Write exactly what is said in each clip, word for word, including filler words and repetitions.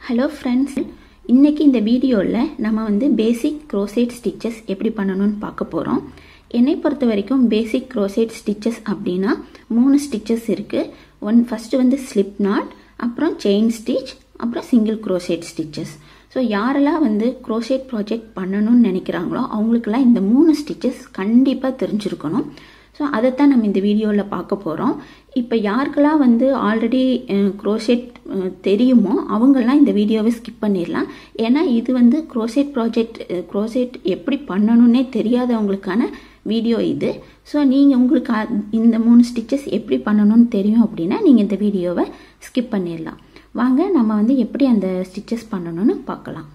Hello friends, இன்னைக்கு இந்த வீடியோல நம்ம வந்து basic crochet stitches எப்படி பண்ணனும்னு பார்க்க போறோம். என்னை பொறுத்த வரைக்கும் basic crochet stitches அப்படினா மூணு stitches இருக்கு. ஒன் ஃபர்ஸ்ட் வந்து slip knot, அப்புறம் chain stitch, அப்புறம் single crochet stitches. So யாரெல்லாம் வந்து crochet project பண்ணனும்னு நினைக்கிறாங்களோ அவங்களுக்குலாம் இந்த மூணு stitches கண்டிப்பா தெரிஞ்சிருக்கணும். So அதைத்தான் நம்ம இந்த வீடியோல பார்க்க போறோம். இப்போ யாருக்கெல்லாம் வந்து ஆல்ரெடி crochet தெரியுமோ அவங்கெல்லாம் இந்த வீடியோவை ஸ்கிப் பண்ணிடலாம். ஏன்னா இது வந்து crochet ப்ராஜெக்ட் crochet எப்படி பண்ணணும்னே தெரியாதவங்களுக்கான வீடியோ இது. ஸோ நீங்கள் உங்களுக்கு இந்த மூணு ஸ்டிச்சஸ் எப்படி பண்ணணும்னு தெரியும் அப்படின்னா நீங்கள் இந்த வீடியோவை ஸ்கிப் பண்ணிடலாம். வாங்க நம்ம வந்து எப்படி அந்த ஸ்டிச்சஸ் பண்ணணும்னு பார்க்கலாம்.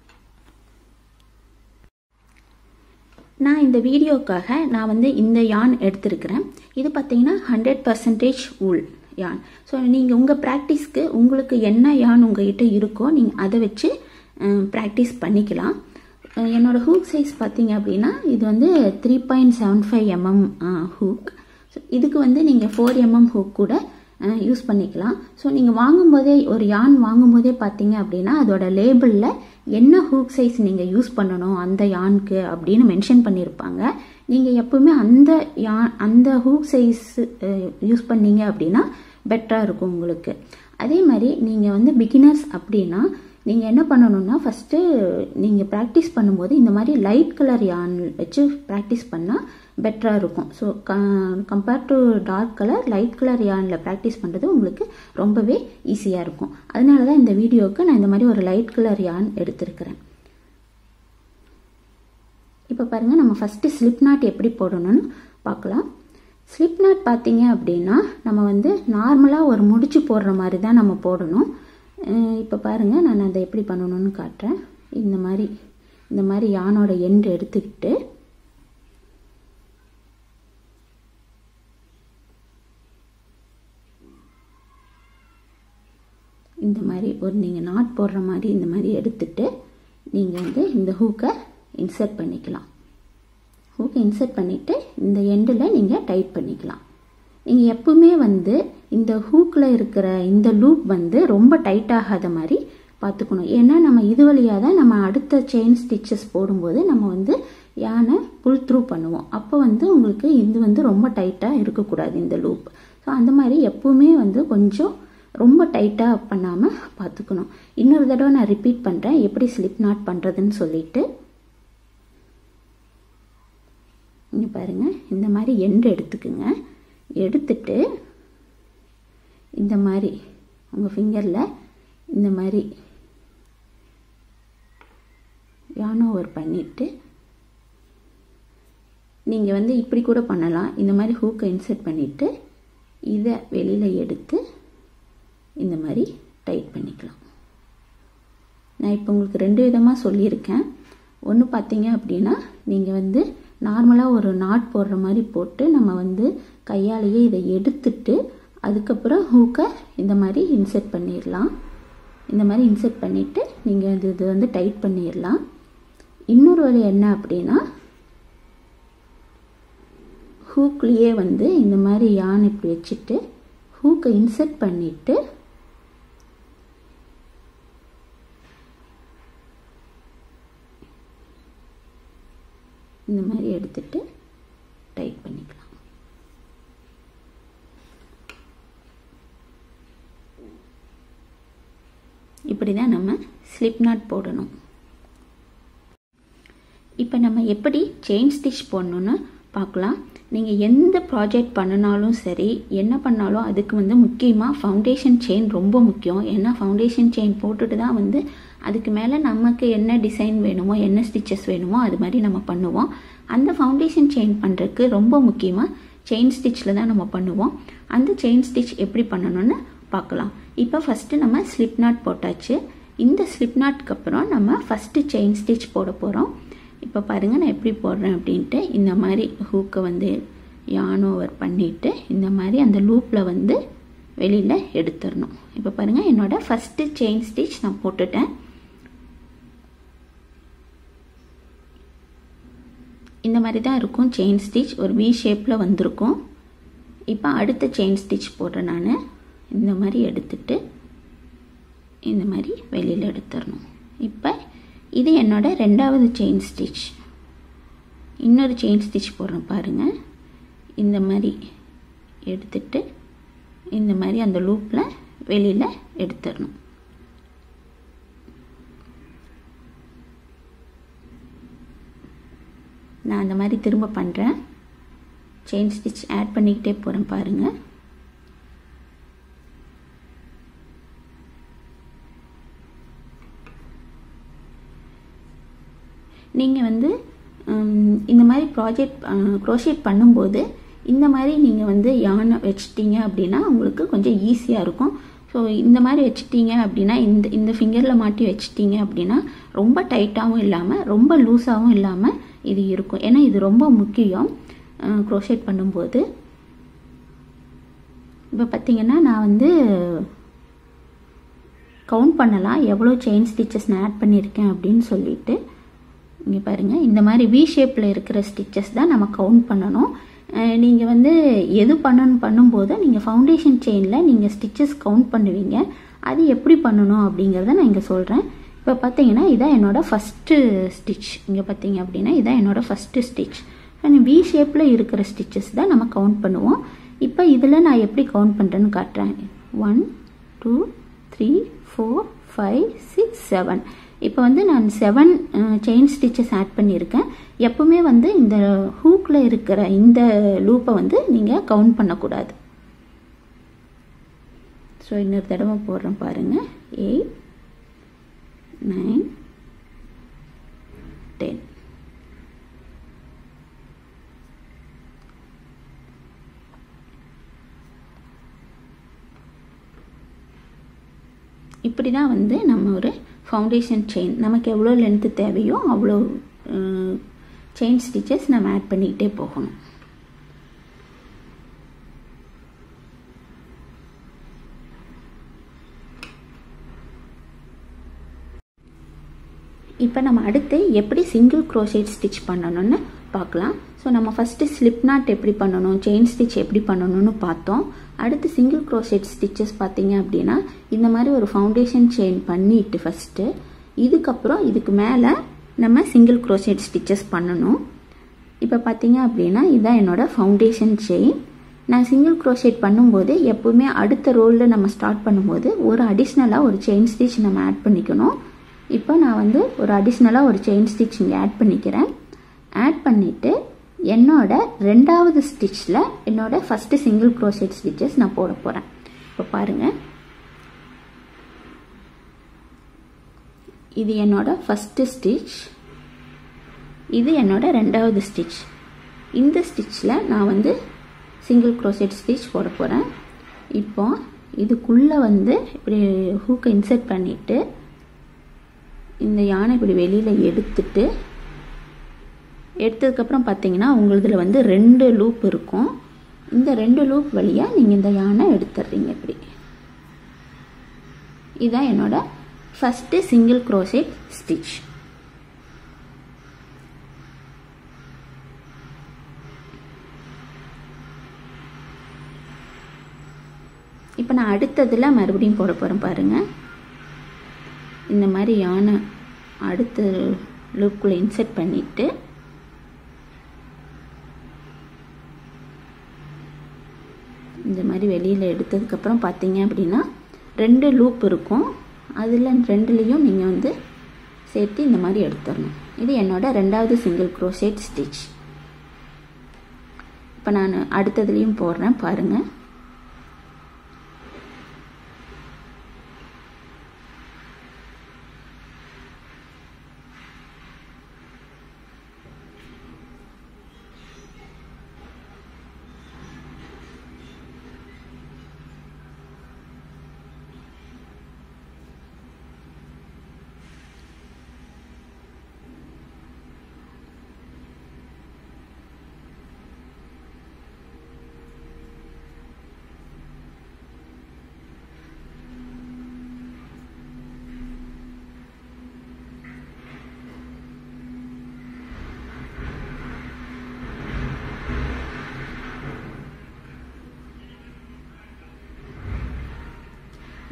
நான் இந்த வீடியோக்காக நான் வந்து இந்த யான் எடுத்திருக்கிறேன். இது பார்த்தீங்கன்னா ஹண்ட்ரட் பர்சன்டேஜ் உள் யான். ஸோ நீங்கள் உங்கள் ப்ராக்டிஸ்க்கு உங்களுக்கு என்ன யான் உங்கள்கிட்ட இருக்கோ நீங்கள் அதை வச்சு ப்ராக்டிஸ் பண்ணிக்கலாம். என்னோட ஹூக் சைஸ் பார்த்தீங்க அப்படின்னா இது வந்து three point seven five mm hook. So இதுக்கு வந்து நீங்கள் ஃபோர் எம்எம் ஹூக் கூட யூஸ் பண்ணிக்கலாம். ஸோ நீங்கள் வாங்கும்போதே ஒரு யான் வாங்கும்போதே பார்த்தீங்க அப்படின்னா அதோட லேபிளில் என்ன ஹூக் சைஸ் நீங்கள் யூஸ் பண்ணணும் அந்த யானுக்கு அப்படின்னு மென்ஷன் பண்ணியிருப்பாங்க. நீங்கள் எப்பவுமே அந்த யான் அந்த ஹூக் சைஸ் யூஸ் பண்ணீங்க அப்படின்னா பெட்டராக இருக்கும் உங்களுக்கு. அதே மாதிரி நீங்கள் வந்து பிகினர்ஸ் அப்படின்னா நீங்கள் என்ன பண்ணணும்னா ஃபஸ்ட்டு நீங்கள் ப்ராக்டிஸ் பண்ணும்போது இந்த மாதிரி லைட் கலர் யான் வச்சு ப்ராக்டிஸ் பண்ணால் பெட்டராக இருக்கும். ஸோ க compare to dark colour light colour யானில் ப்ராக்டிஸ் பண்ணுறது உங்களுக்கு ரொம்பவே ஈஸியாக இருக்கும். அதனால தான் இந்த வீடியோவுக்கு நான் இந்த மாதிரி ஒரு லைட் கலர் யான் எடுத்திருக்கிறேன். இப்போ பாருங்கள் நம்ம ஃபஸ்ட்டு ஸ்லிப் நாட் எப்படி போடணும்னு பார்க்கலாம். ஸ்லிப் நாட் பார்த்தீங்க அப்படின்னா நம்ம வந்து நார்மலாக ஒரு முடிச்சு போடுற மாதிரி தான் நம்ம போடணும். இப்போ பாருங்கள் நான் அதை எப்படி பண்ணணும்னு காட்டுறேன். இந்த மாதிரி இந்த மாதிரி யானோட எண்டு எடுத்துக்கிட்டு இந்த மாதிரி ஒரு நீங்கள் நாட் போடுற மாதிரி இந்த மாதிரி எடுத்துட்டு நீங்கள் வந்து இந்த ஹூக்கை இன்சர்ட் பண்ணிக்கலாம். ஹூக்கை இன்சர்ட் பண்ணிவிட்டு இந்த எண்டில் நீங்கள் டைட் பண்ணிக்கலாம். நீங்கள் எப்பவுமே வந்து இந்த ஹூக்கில் இருக்கிற இந்த லூப் வந்து ரொம்ப டைட் ஆகாத மாதிரி பார்த்துக்கணும். ஏன்னா நம்ம இது வழியாக தான் நம்ம அடுத்த செயின் ஸ்டிச்சஸ் போடும்போது நம்ம வந்து யானை புல் த்ரூ பண்ணுவோம். அப்போ வந்து உங்களுக்கு இது வந்து ரொம்ப டைட்டாக இருக்கக்கூடாது இந்த லூப். ஸோ அந்த மாதிரி எப்பவுமே வந்து கொஞ்சம் ரொம்ப டைட்டாக பண்ணாமல் பார்த்துக்கணும். இன்னொரு தடவை நான் ரிப்பீட் பண்ணுறேன் எப்படி ஸ்லிப் நாட் பண்ணுறதுன்னு சொல்லிட்டு. இங்கே பாருங்கள் இந்த மாதிரி எண்டு எடுத்துக்குங்க. எடுத்துட்டு இந்த மாதிரி உங்கள் ஃபிங்கரில் இந்த மாதிரி யான் ஓவர் பண்ணிவிட்டு நீங்கள் வந்து இப்படி கூட பண்ணலாம். இந்த மாதிரி ஹூக்கை இன்சர்ட் பண்ணிவிட்டு இதை வெளியில் எடுத்து இந்த மாதிரி டைட் பண்ணிக்கலாம். நான் இப்போ உங்களுக்கு ரெண்டு விதமாக சொல்லியிருக்கேன். ஒன்று பார்த்தீங்க அப்படின்னா நீங்கள் வந்து நார்மலாக ஒரு நாட் போடுற மாதிரி போட்டு நம்ம வந்து கையாலேயே இதை எடுத்துட்டு அதுக்கப்புறம் ஹூக்கை இந்த மாதிரி இன்சர்ட் பண்ணிடலாம். இந்த மாதிரி இன்சர்ட் பண்ணிவிட்டு நீங்கள் இது இது வந்து டைட் பண்ணிடலாம். இன்னொரு வழி என்ன அப்படின்னா ஹூக்லேயே வந்து இந்த மாதிரி யான் இப்படி வச்சுட்டு ஹூக்கை இன்சர்ட் பண்ணிவிட்டு இந்த மாதிரி எடுத்துட்டு டைட் பண்ணிக்கலாம். இப்படி தான் நம்ம ஸ்லிப் நாட் போடணும். இப்போ நம்ம எப்படி செயின் ஸ்டிச் போடணும்னு பார்க்கலாம். நீங்கள் எந்த ப்ராஜெக்ட் பண்ணினாலும் சரி என்ன பண்ணாலும் அதுக்கு வந்து முக்கியமாக ஃபவுண்டேஷன் செயின் ரொம்ப முக்கியம். ஏன்னா ஃபவுண்டேஷன் செயின் போட்டுட்டு தான் வந்து அதுக்கு மேலே நமக்கு என்ன டிசைன் வேணுமோ என்ன ஸ்டிச்சஸ் வேணுமோ அது மாதிரி நம்ம பண்ணுவோம். அந்த ஃபவுண்டேஷன் செயின் பண்ணுறதுக்கு ரொம்ப முக்கியமாக செயின் ஸ்டிச்சில் தான் நம்ம பண்ணுவோம். அந்த செயின் ஸ்டிச் எப்படி பண்ணணும்னு பார்க்கலாம். இப்போ ஃபஸ்ட்டு நம்ம ஸ்லிப் நாட் போட்டாச்சு. இந்த ஸ்லிப் நாட்க்கு அப்புறம் நம்ம ஃபஸ்ட்டு செயின் ஸ்டிச் போட போகிறோம். இப்போ பாருங்கள் நான் எப்படி போடுறேன் அப்படின்ட்டு இந்த மாதிரி ஹூக்கை வந்து யான் ஓவர் பண்ணிவிட்டு இந்த மாதிரி அந்த லூப்பில் வந்து வெளியில் எடுத்துடணும். இப்போ பாருங்கள் என்னோட ஃபஸ்ட்டு செயின் ஸ்டிச் நான் போட்டுட்டேன். இந்த மாதிரி தான் இருக்கும் செயின் ஸ்டிச், ஒரு வி ஷேப்பில் வந்திருக்கும். இப்போ அடுத்த செயின் ஸ்டிச் போடுறேன். நான் இந்த மாதிரி எடுத்துட்டு இந்த மாதிரி வெளியில் எடுத்துடணும். இப்போ இது என்னோட ரெண்டாவது செயின் ஸ்டிச். இன்னொரு செயின் ஸ்டிச் போடுறேன் பாருங்கள். இந்த மாதிரி எடுத்துட்டு இந்த மாதிரி அந்த லூப்பில் வெளியில் எடுத்துடணும். நான் அந்த மாதிரி திரும்ப பண்ணுறேன். செயின் ஸ்டிச் ஆட் பண்ணிக்கிட்டே போகிறேன் பாருங்கள். நீங்கள் வந்து இந்த மாதிரி ப்ராஜெக்ட் க்ரோஷேட் பண்ணும்போது இந்த மாதிரி நீங்கள் வந்து யானை வச்சிட்டிங்க அப்படின்னா உங்களுக்கு கொஞ்சம் ஈஸியாக இருக்கும். ஸோ இந்த மாதிரி வச்சிட்டிங்க அப்படின்னா இந்த இந்த ஃபிங்கரில் மாட்டி வச்சிட்டிங்க அப்படின்னா ரொம்ப டைட்டாகவும் இல்லாமல் ரொம்ப லூஸாகவும் இல்லாமல் இது இருக்கும். ஏன்னா இது ரொம்ப முக்கியம் க்ரோஷேட் பண்ணும்போது. இப்போ பார்த்திங்கன்னா நான் வந்து கவுண்ட் பண்ணலாம் எவ்வளோ செயின் ஸ்டிச்சஸ் நான் ஆட் பண்ணியிருக்கேன் அப்படின்னு சொல்லிட்டு. இங்கே பாருங்கள், இந்த மாதிரி வி ஷேப்பில் இருக்கிற ஸ்டிச்சஸ் தான் நம்ம கவுண்ட் பண்ணணும். நீங்கள் வந்து எது பண்ணணும் பண்ணும்போது நீங்கள் ஃபவுண்டேஷன் செயினில் நீங்கள் ஸ்டிச்சஸ் கவுண்ட் பண்ணுவீங்க. அது எப்படி பண்ணணும் அப்படிங்கிறத நான் இங்கே சொல்கிறேன். இப்போ பார்த்தீங்கன்னா இதான் என்னோடய ஃபஸ்ட்டு ஸ்டிச். இங்கே பார்த்தீங்க அப்படின்னா இதான் என்னோடய ஃபஸ்ட்டு ஸ்டிச். வி ஷேப்பில் இருக்கிற ஸ்டிச்சஸ் தான் நம்ம கவுண்ட் பண்ணுவோம். இப்போ இதில் நான் எப்படி கவுண்ட் பண்ணுறேன்னு காட்டுறேன். One two three four five six seven. இப்போ வந்து நான் செவன் செயின் ஸ்டிச்சஸ் ஆட் பண்ணியிருக்கேன். எப்பவுமே வந்து இந்த ஹூக்கில் இருக்கிற இந்த லூப்பை வந்து நீங்கள் கவுண்ட் பண்ணக்கூடாது. ஸோ இன்னொரு தடவை போடுறேன் பாருங்கள். Eight nine ten. இப்படி தான் வந்து நம்ம ஒரு ஃபவுண்டேஷன் செயின் நமக்கு எவ்வளோ லென்த்து தேவையோ அவ்வளோ செயின் ஸ்டிச்சஸ் நம்ம ஆட் பண்ணிக்கிட்டே போகணும். இப்போ நம்ம அடுத்து எப்படி சிங்கிள் க்ரோஷேட் ஸ்டிச் பண்ணணும்னு பார்க்கலாம். ஸோ நம்ம ஃபஸ்ட்டு ஸ்லிப் நாட் எப்படி பண்ணணும், செயின் ஸ்டிச் எப்படி பண்ணணும்னு பார்த்தோம். அடுத்து சிங்கிள் க்ரோஷேட் ஸ்டிச்சஸ் பார்த்தீங்க அப்படின்னா இந்த மாதிரி ஒரு ஃபவுண்டேஷன் செயின் பண்ணிட்டு ஃபஸ்ட்டு இதுக்கப்புறம் இதுக்கு மேலே நம்ம சிங்கிள் க்ரோஷேட் ஸ்டிச்சஸ் பண்ணணும். இப்போ பார்த்தீங்க அப்படின்னா இதுதான் என்னோடய ஃபவுண்டேஷன் செயின். நான் சிங்கிள் க்ரோஷேட் பண்ணும்போது எப்போவுமே அடுத்த ரோலில் நம்ம ஸ்டார்ட் பண்ணும்போது ஒரு அடிஷ்னலாக ஒரு செயின் ஸ்டிச் நம்ம ஆட் பண்ணிக்கணும். இப்போ நான் வந்து ஒரு அடிஷ்னலாக ஒரு செயின் ஸ்டிச் இங்கே ஆட் பண்ணிக்கிறேன். ஆட் பண்ணிவிட்டு என்னோட ரெண்டாவது ஸ்டிச்சில் என்னோட ஃபஸ்ட்டு சிங்கிள் க்ரோஷேட் ஸ்டிச்சஸ் நான் போட போகிறேன். இப்போ பாருங்கள், இது என்னோட ஃபஸ்ட்டு ஸ்டிச், இது என்னோட ரெண்டாவது ஸ்டிச். இந்த ஸ்டிச்சில் நான் வந்து சிங்கிள் க்ரோஷேட் ஸ்டிச் போட போகிறேன். இப்போ இதுக்குள்ளே வந்து இப்படி ஹூக்கை இன்சர்ட் பண்ணிவிட்டு இந்த யானை இப்படி வெளியில் எடுத்துட்டு எடுத்ததுக்கப்புறம் பார்த்தீங்கன்னா உங்களுதில் வந்து ரெண்டு லூப் இருக்கும். இந்த ரெண்டு லூப் வழியாக நீங்கள் இந்த யானை எடுத்துடுறீங்க இப்படி. இதுதான் என்னோட ஃபஸ்ட்டு சிங்கிள் க்ரோஷேட் ஸ்டிச். இப்போ நான் அடுத்ததில் மறுபடியும் போட போகிறேன் பாருங்கள். இந்த மாதிரி யானை அடுத்த லூப்புக்குள்ளே இன்சர்ட் பண்ணிவிட்டு இந்த மாதிரி வெளியில் எடுத்ததுக்கப்புறம் பார்த்தீங்க அப்படின்னா ரெண்டு லூப் இருக்கும். அதில் ரெண்டுலேயும் நீங்கள் வந்து சேர்த்து இந்த மாதிரி எடுத்துடணும். இது என்னோட ரெண்டாவது சிங்கிள் க்ரோஷேட் ஸ்டிச். இப்போ நான் அடுத்ததுலேயும் போடுறேன் பாருங்கள்.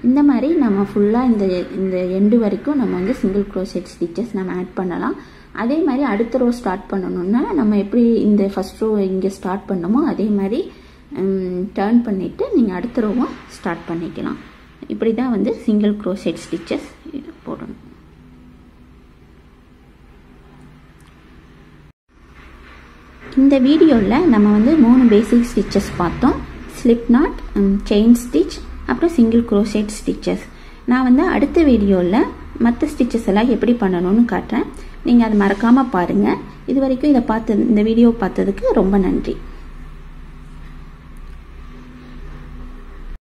இந்த மாதிரி நம்ம ஃபுல்லாக இந்த இந்த எண்டு வரைக்கும் நம்ம வந்து சிங்கிள் க்ரோஷெட் ஸ்டிச்சஸ் நம்ம ஆட் பண்ணலாம். அதே மாதிரி அடுத்த ரோ ஸ்டார்ட் பண்ணணும்னா நம்ம எப்படி இந்த ஃபஸ்ட் ரோ இங்கே ஸ்டார்ட் பண்ணமோ அதே மாதிரி டர்ன் பண்ணிவிட்டு நீங்கள் அடுத்த ரோவும் ஸ்டார்ட் பண்ணிக்கலாம். இப்படி தான் வந்து சிங்கிள் க்ரோஷெட் ஸ்டிச்சஸ் போடணும். இந்த வீடியோவில் நம்ம வந்து மூணு பேசிக் ஸ்டிச்சஸ் பார்த்தோம். ஸ்லிப் நாட், செயின் ஸ்டிச், அப்புறம் சிங்கிள் க்ரோஷெட் ஸ்டிச்சஸ். நான் வந்து அடுத்த வீடியோவில் மற்ற ஸ்டிச்சஸ் எல்லாம் எப்படி பண்ணணும்னு காட்டுறேன். நீங்கள் அதை மறக்காமல் பாருங்கள். இது வரைக்கும் இதை பார்த்து இந்த வீடியோ பார்த்ததுக்கு ரொம்ப நன்றி.